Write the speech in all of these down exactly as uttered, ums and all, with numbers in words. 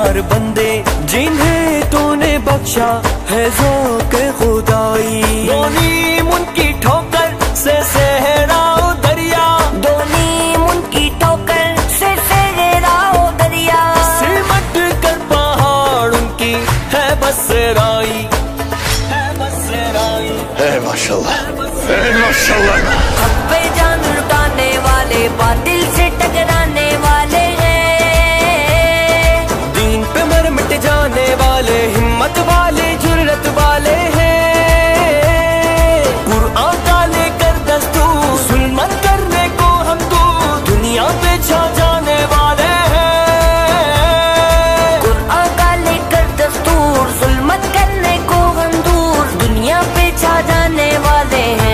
बेशुमार बंदे जिन्हें तूने बख्शा है ज़ौक़ खुदाई। दो नीम उनकी ठोकर से सहराओ दरिया, दो नीम उनकी ठोकर से सहराओ दरिया। सिमट कर पहाड़ उनकी है बसराई, है बसराई। है माशाल्लाह, है माशाल्लाह। हक पे जान लुटाने वाले, बातिल से टकराने वाले हैं। दीन पे मर मिट जाने वाले, हिम्मत वाले, जुर्रत वाले हैं। कुरान का लेकर दस्तूर, जुल्मत करने को हम दूर, दुनिया पे छा जाने वाले हैं। कुरान का लेकर दस्तूर, जुल्मत करने को हम दूर, दुनिया पे छा जाने वाले हैं।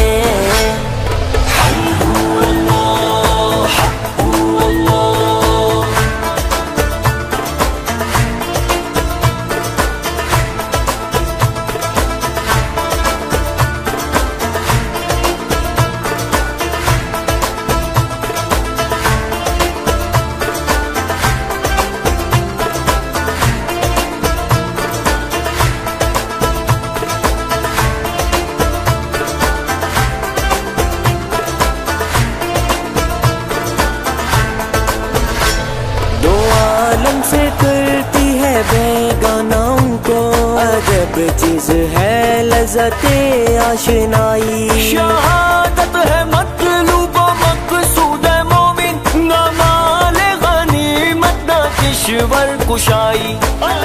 से करती है बेगानाओं को अजब चीज है लज़्ज़ते आशनाई। शहादत है मतलूब मक़सूद है मोमिन, न माल गनीमत न किश्वर कुशाई।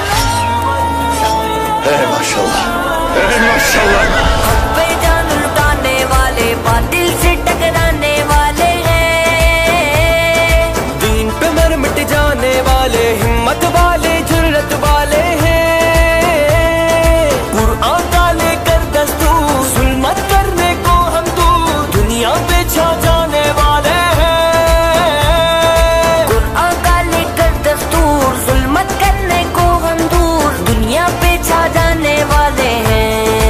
है माशाल्लाह, है माशाल्लाह। हक पे जान लुटाने वाले, बातिल से टकराने वाले हैं। दीन पे मर मिट जाने वाले, हिम्मत वाले, जुर्रत वाले हैं। कुरान का लेकर दस्तूर, जुल्मत करने को हम दूर, दुनिया पे छा जाने वाले हैं। कुरान का लेकर दस्तूर, जुल्मत करने को हम दूर, दुनिया पे छा जाने वाले हैं।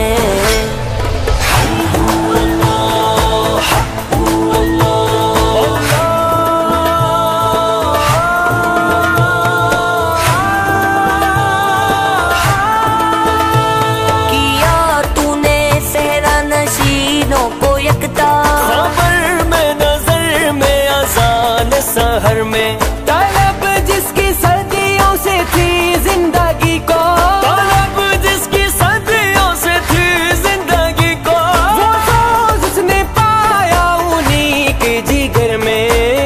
खबर में नजर में अज़ान सहर में, तलब जिसकी सदियों से थी जिंदगी को, तलब जिसकी सदियों से थी जिंदगी को, वो सोच उसने पाया उन्हीं के जिगर में।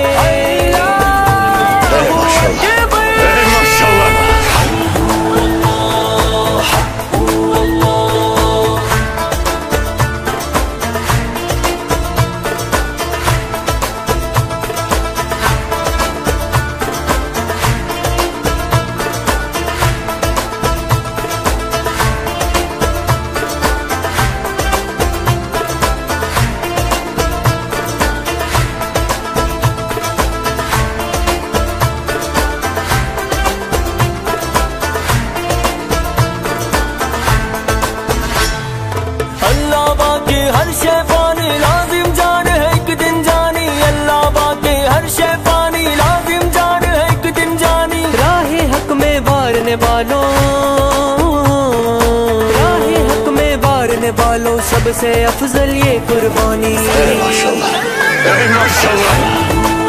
अल्लाह बाकी हर शे फानी, लाजिम जान है एक दिन जानी। अल्लाह बाकी हर शे फानी, लाजिम जान है एक दिन जानी। राहे हक में वारने वालों, राहे हक में वारने वालों, सबसे अफजल ये कुर्बानी। माशाल्लाह, माशाल्लाह।